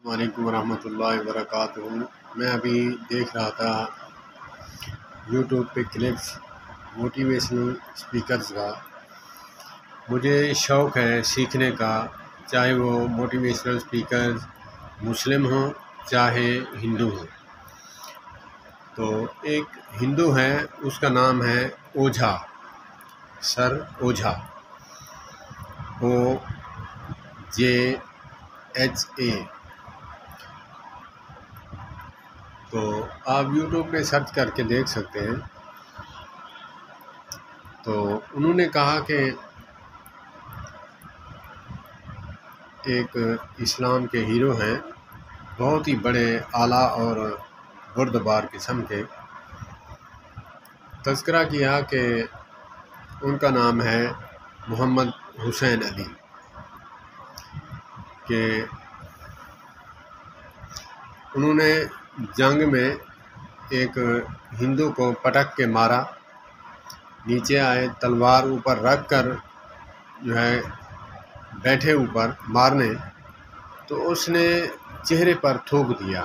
وعلیکم ورحمۃ اللہ وبرکاتہ۔ میں ابھی دیکھ رہا تھا یوٹیوب پہ کلپس موٹیویشنل اسپیکرز کا۔ مجھے شوق ہے سیکھنے کا، چاہے وہ موٹیویشنل اسپیکرز مسلم ہوں چاہے ہندو ہوں۔ تو ایک ہندو ہے، اس کا نام ہے اوجھا، سر اوجھا، OJHA۔ تو آپ یوٹیوب پہ سرچ کر کے دیکھ سکتے ہیں۔ تو انہوں نے کہا کہ ایک اسلام کے ہیرو ہیں، بہت ہی بڑے اعلیٰ اور بردبار قسم کے۔ تذکرہ کیا کہ ان کا نام ہے محمد حسین علی، کہ انہوں نے جنگ میں ایک ہندو کو پٹک کے مارا، نیچے آئے تلوار اوپر رکھ کر جو ہے بیٹھے اوپر مارنے، تو اس نے چہرے پر تھوک دیا،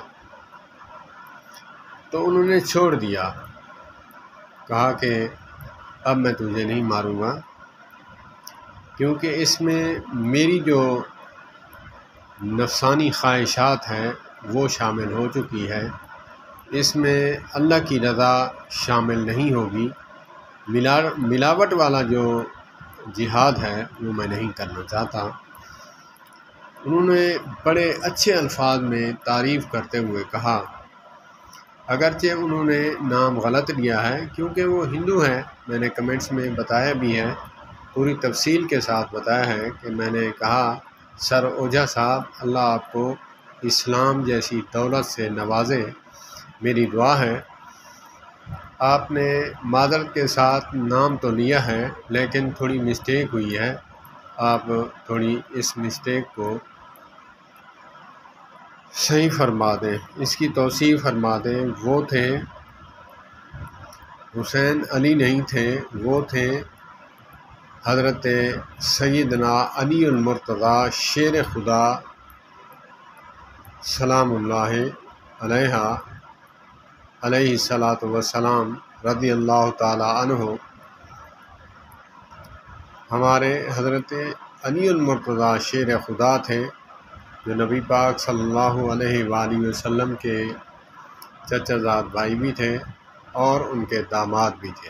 تو انہوں نے چھوڑ دیا، کہا کہ اب میں تجھے نہیں ماروں گا، کیونکہ اس میں میری جو نفسانی خواہشات ہیں وہ شامل ہو چکی ہے، اس میں اللہ کی رضا شامل نہیں ہوگی، ملاوٹ والا جو جہاد ہے وہ میں نہیں کرنا چاہتا۔ انہوں نے بڑے اچھے الفاظ میں تعریف کرتے ہوئے کہا، اگرچہ انہوں نے نام غلط لیا ہے کیونکہ وہ ہندو ہیں، میں نے کمنٹس میں بتایا بھی ہے، پوری تفصیل کے ساتھ بتایا ہے کہ میں نے کہا سر اوجھا صاحب، اللہ آپ کو اسلام جیسی دولت سے نوازے، میری دعا ہے۔ آپ نے معذرت کے ساتھ نام تو لیا ہے لیکن تھوڑی مسٹیک ہوئی ہے، آپ تھوڑی اس مسٹیک کو صحیح فرما دیں، اس کی توسیع فرما دیں۔ وہ تھے حسین علی نہیں تھے، وہ تھے حضرت سیدنا علی المرتضیٰ شیر خدا سلام اللہ علیہ الصلاۃ والسلام رضی اللہ تعالی عنہ۔ ہمارے حضرت علی المرتضیٰ شیر خدا تھے، جو نبی پاک صلی اللہ علیہ وآلہ وسلم کے چچا زاد بھائی بھی تھے اور ان کے داماد بھی تھے۔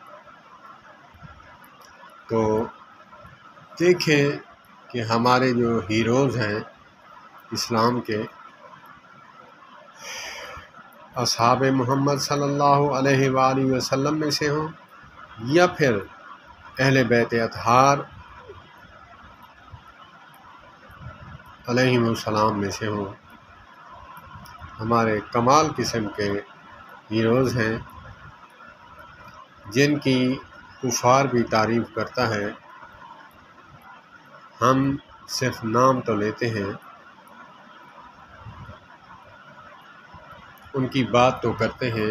تو دیکھیں کہ ہمارے جو ہیروز ہیں اسلام کے، اصحاب محمد صلی اللہ علیہ وآلہ وسلم میں سے ہوں یا پھر اہل بیت اطہار علیہم السلام میں سے ہوں، ہمارے کمال قسم کے ہیروز ہیں جن کی کفار بھی تعریف کرتا ہے۔ ہم صرف نام تو لیتے ہیں، ان کی بات تو کرتے ہیں،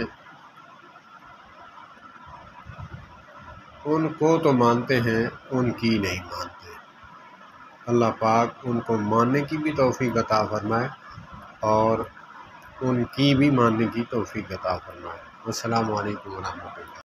ان کو تو مانتے ہیں، ان کی نہیں مانتے۔ اللہ پاک ان کو ماننے کی بھی توفیق عطا فرمائے اور ان کی بھی ماننے کی توفیق عطا فرمائے۔ السلام علیکم ورحمۃ اللہ۔